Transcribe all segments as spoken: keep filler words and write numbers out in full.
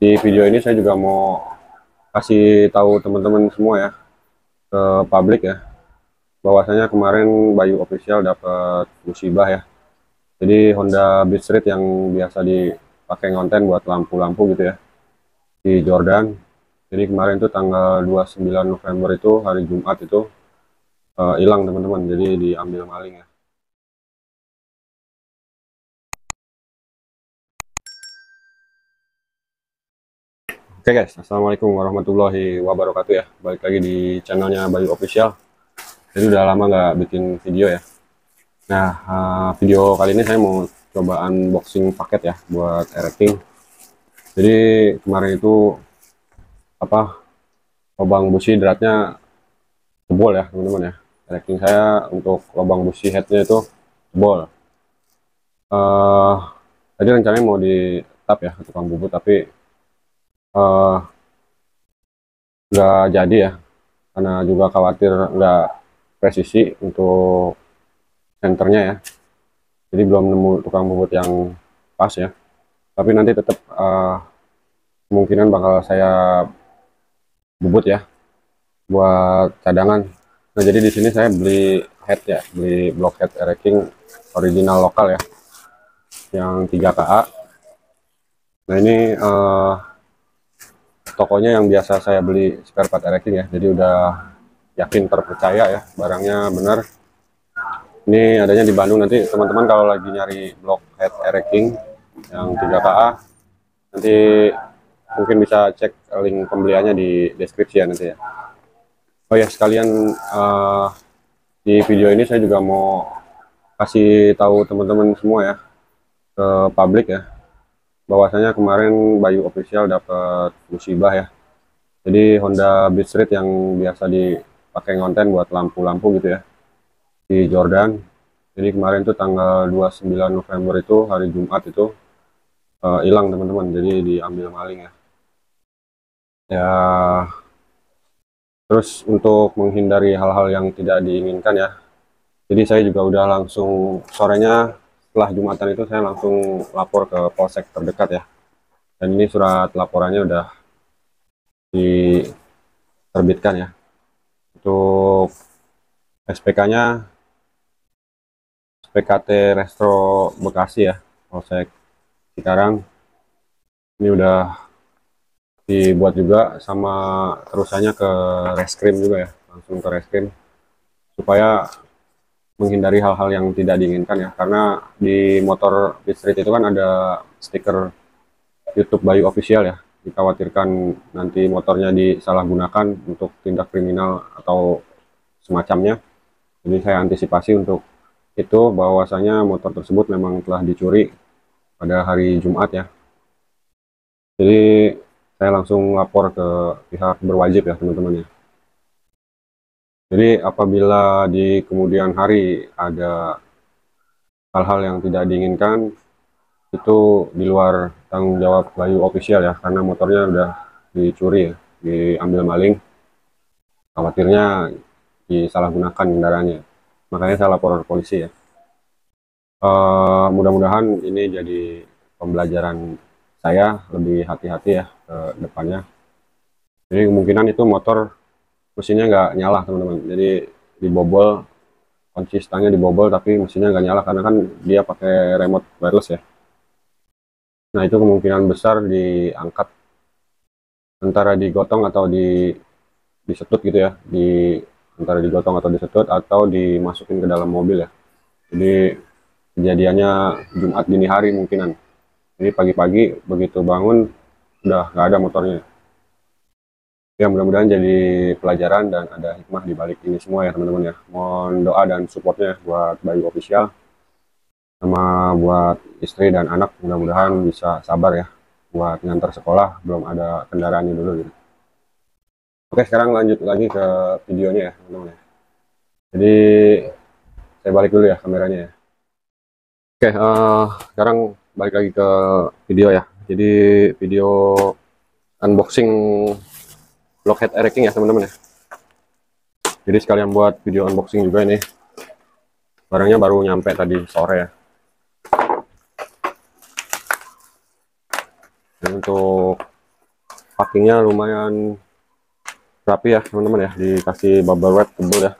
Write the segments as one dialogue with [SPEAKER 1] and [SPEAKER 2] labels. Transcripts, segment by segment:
[SPEAKER 1] Di video ini saya juga mau kasih tahu teman-teman semua ya, ke publik ya, bahwasanya kemarin Bayu Official dapat musibah ya. Jadi Honda Beat Street yang biasa dipakai ngonten buat lampu-lampu gitu ya, di Jordan. Jadi kemarin tuh tanggal dua puluh sembilan November itu, hari Jumat itu, eh, hilang teman-teman. Jadi diambil maling ya. Oke guys, assalamualaikum warahmatullahi wabarakatuh ya. Balik lagi di channelnya Bayu Official. Jadi udah lama nggak bikin video ya. Nah, uh, video kali ini saya mau coba unboxing paket ya buat erecting. Jadi kemarin itu apa lubang busi dratnya jebol ya teman-teman ya. Erecting saya untuk lubang busi headnya itu jebol. Uh, tadi rencananya mau di tap ya ke tukang bubut, tapi uh, nggak jadi ya, karena juga khawatir nggak presisi untuk senternya ya. Jadi belum nemu tukang bubut yang pas ya. Tapi nanti tetap uh, kemungkinan bakal saya bubut ya buat cadangan. Nah, jadi di sini saya beli head ya, beli block head erecting original lokal ya, yang tiga K A. Nah, ini uh, tokonya yang biasa saya beli spare part erecting ya, jadi udah yakin terpercaya ya, barangnya benar. Ini adanya di Bandung. Nanti teman-teman kalau lagi nyari block head erecting yang tiga K A, nanti mungkin bisa cek link pembeliannya di deskripsi ya nanti ya. Oh ya, sekalian uh, di video ini saya juga mau kasih tahu teman-teman semua ya, ke publik ya, bahwasanya kemarin Bayu Official dapat musibah ya. Jadi Honda Beat Street yang biasa dipakai ngonten buat lampu-lampu gitu ya, di Jordan. Jadi kemarin tuh tanggal dua puluh sembilan November itu, hari Jumat itu, hilang uh, teman-teman. Jadi diambil maling ya. Ya, terus untuk menghindari hal-hal yang tidak diinginkan ya, jadi saya juga udah langsung sorenya setelah Jumatan itu saya langsung lapor ke polsek terdekat ya. Dan ini surat laporannya udah diterbitkan ya. Untuk S P K-nya S P K T Restro Bekasi ya, Polsek Cikarang. Ini udah dibuat juga sama terusannya ke Reskrim juga ya, langsung ke Reskrim, supaya menghindari hal-hal yang tidak diinginkan ya. Karena di motor Beat Street itu kan ada stiker YouTube Bayu Official ya, dikhawatirkan nanti motornya disalahgunakan untuk tindak kriminal atau semacamnya. Jadi saya antisipasi untuk itu, bahwasanya motor tersebut memang telah dicuri pada hari Jumat ya. Jadi saya langsung lapor ke pihak berwajib ya teman-teman ya. Jadi apabila di kemudian hari ada hal-hal yang tidak diinginkan, itu di luar tanggung jawab Bayu Official ya, karena motornya udah dicuri ya, diambil maling. Khawatirnya disalahgunakan kendaraannya, makanya saya lapor ke polisi ya. Uh, mudah-mudahan ini jadi pembelajaran saya lebih hati-hati ya ke depannya. Jadi kemungkinan itu motor mesinnya nggak nyala teman-teman, jadi dibobol, kunci stangnya dibobol tapi mesinnya nggak nyala karena kan dia pakai remote wireless ya. Nah, itu kemungkinan besar diangkat, antara digotong atau di disetut gitu ya, di antara digotong atau disetut atau dimasukin ke dalam mobil ya. Jadi kejadiannya Jumat dini hari mungkinan. Jadi pagi-pagi begitu bangun udah nggak ada motornya. Ya, mudah-mudahan jadi pelajaran dan ada hikmah di balik ini semua ya teman-teman ya. Mohon doa dan supportnya buat Bayu Official, sama buat istri dan anak, mudah-mudahan bisa sabar ya buat ngantar sekolah, belum ada kendaraannya dulu gitu. Oke, sekarang lanjut lagi ke videonya ya teman-teman ya. Jadi saya balik dulu ya kameranya ya. Oke, uh, sekarang balik lagi ke video ya. Jadi video unboxing blockhead erecting ya teman-teman ya. Jadi sekalian buat video unboxing juga ini. Barangnya baru nyampe tadi sore ya. Dan untuk packingnya lumayan rapi ya teman-teman ya, dikasih bubble wrap tebel ya.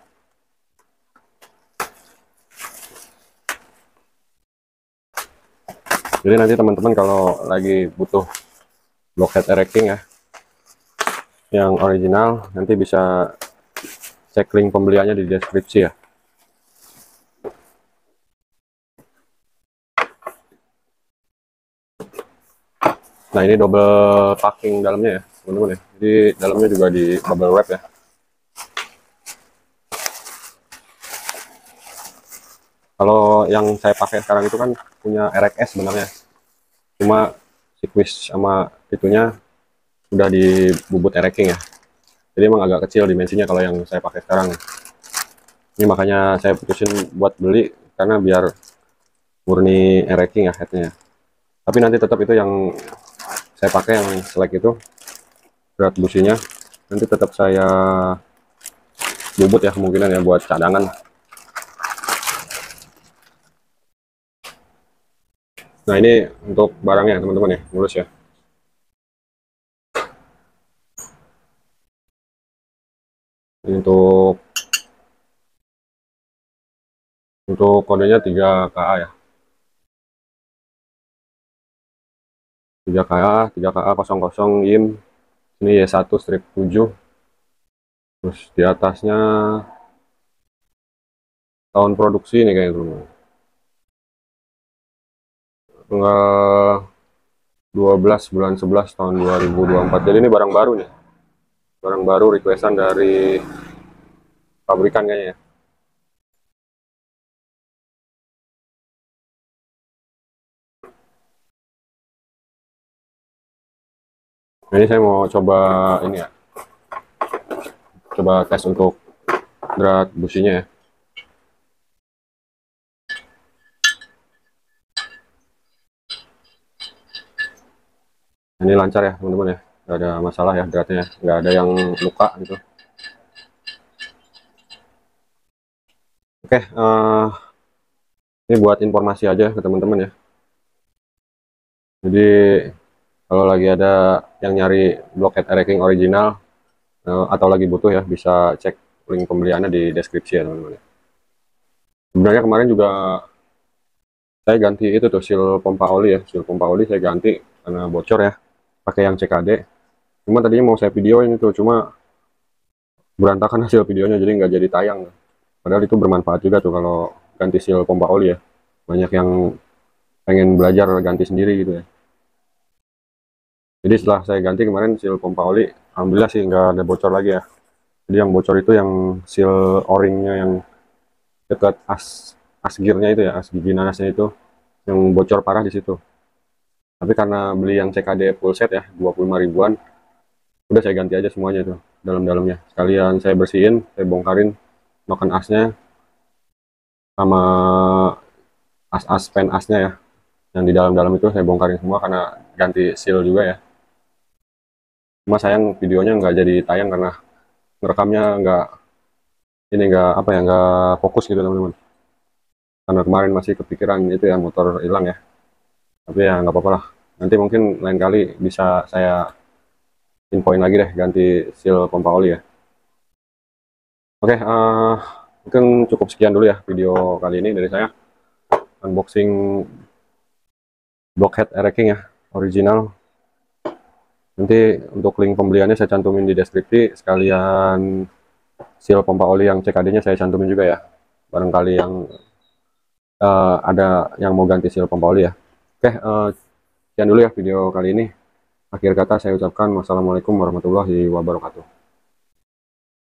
[SPEAKER 1] Jadi nanti teman-teman kalau lagi butuh blockhead racking ya yang original, nanti bisa cek link pembeliannya di deskripsi ya. Nah ini double packing dalamnya ya teman-teman ya, jadi dalamnya juga di bubble wrap ya. Kalau yang saya pakai sekarang itu kan punya R X S sebenarnya, cuma si quiz sama itunya udah di bubut racking ya, jadi emang agak kecil dimensinya kalau yang saya pakai sekarang. Ini makanya saya putusin buat beli, karena biar murni racking ya headnya. Tapi nanti tetap itu yang saya pakai yang select itu berat businya, nanti tetap saya bubut ya kemungkinan ya buat cadangan. Nah ini untuk barangnya teman-teman ya, mulus ya. Ini untuk untuk kodenya tiga K A ya, tiga K A tiga K A nol nol Y I M. Ini Y satu strip tujuh, terus di atasnya tahun produksi ini kayak dulu tanggal dua belas bulan sebelas tahun dua ribu dua puluh empat. Jadi ini barang baru nih, barang baru requestan dari pabrikan kayaknya ya. Nah, ini saya mau coba ini ya, coba tes untuk berat businya ya. Ini lancar ya teman-teman ya, nggak ada masalah ya beratnya, nggak ada yang luka gitu. Oke, uh, ini buat informasi aja ke teman-teman ya. Jadi kalau lagi ada yang nyari blockhead racking original uh, atau lagi butuh ya, bisa cek link pembeliannya di deskripsi ya teman-teman. Sebenarnya kemarin juga saya ganti itu tuh seal pompa oli ya, seal pompa oli saya ganti karena bocor ya, pakai yang C K D. Cuma tadinya mau saya videoin itu, cuma berantakan hasil videonya jadi nggak jadi tayang. Padahal itu bermanfaat juga tuh kalau ganti seal pompa oli ya, banyak yang pengen belajar ganti sendiri gitu ya. Jadi setelah saya ganti kemarin seal pompa oli, alhamdulillah sih nggak ada bocor lagi ya. Jadi yang bocor itu yang seal o-ringnya yang dekat as as gearnya itu ya, as gigi nanasnya itu yang bocor parah di situ. Tapi karena beli yang C K D full set ya, dua puluh lima ribuan, udah saya ganti aja semuanya tuh dalam-dalamnya. Sekalian saya bersihin, saya bongkarin noken asnya sama as-as pen asnya ya, yang di dalam-dalam itu saya bongkarin semua karena ganti seal juga ya. Cuma sayang videonya nggak jadi tayang karena ngerekamnya nggak ini nggak apa ya, nggak fokus gitu teman-teman, karena kemarin masih kepikiran itu ya motor hilang ya. Tapi ya nggak apa-apa lah, nanti mungkin lain kali bisa saya infoin lagi deh ganti seal pompa oli ya. Oke, uh, mungkin cukup sekian dulu ya video kali ini dari saya, unboxing blockhead racking ya original. Nanti untuk link pembeliannya saya cantumin di deskripsi, sekalian seal pompa oli yang C K D-nya saya cantumin juga ya, barangkali yang uh, ada yang mau ganti seal pompa oli ya. Oke, uh, sekian dulu ya video kali ini. Akhir kata saya ucapkan wassalamualaikum warahmatullahi wabarakatuh.